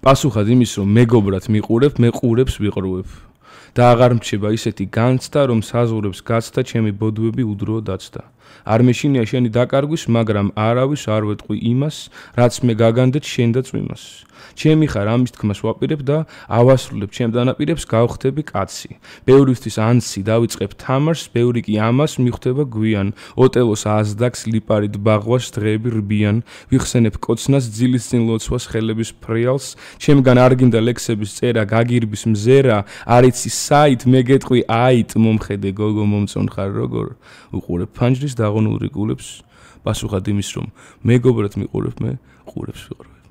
პასუხად იმის რომ მეგობრად მიყურებ მე ყურებს ვიყრუებ და აღარ მრჩება ისეთი განცდა რომ საზღურებს გაცდა ჩემი ბოდვები უდროო დაცდა არ მეშინია შენი დაკარგვის მაგრამ არავის არ ვეტყვი იმას რაც მე გაგანდეთ შენ და წვიმას ჩემი ხარ ამის თქმას ვაპირებ და ავასრულებ ჩემ დანაპირებს გავხდები კაცი ბევრისთვის ანსი დავიწყებ თამარს ბევრი კი ამას მიხვდება გვიან ოტელოს აზდაკს ლიპარით ბაღვას დღეები რბიან ვიხსენებ კოცნას ძილის წინ ლოცვას ხელების ფრიალს ჩემგან არ გინდა ლექსების წერა გაგირბის მზერა არიცი საით მე გეტყვი აით მომხედე გოგო მომწონხარ როგორ უყურებ ფანჯრის დაღონულ რიგულებს პასუხად იმის რომ მეგობრად მიყურებ მე ყურებს ვიყრუებ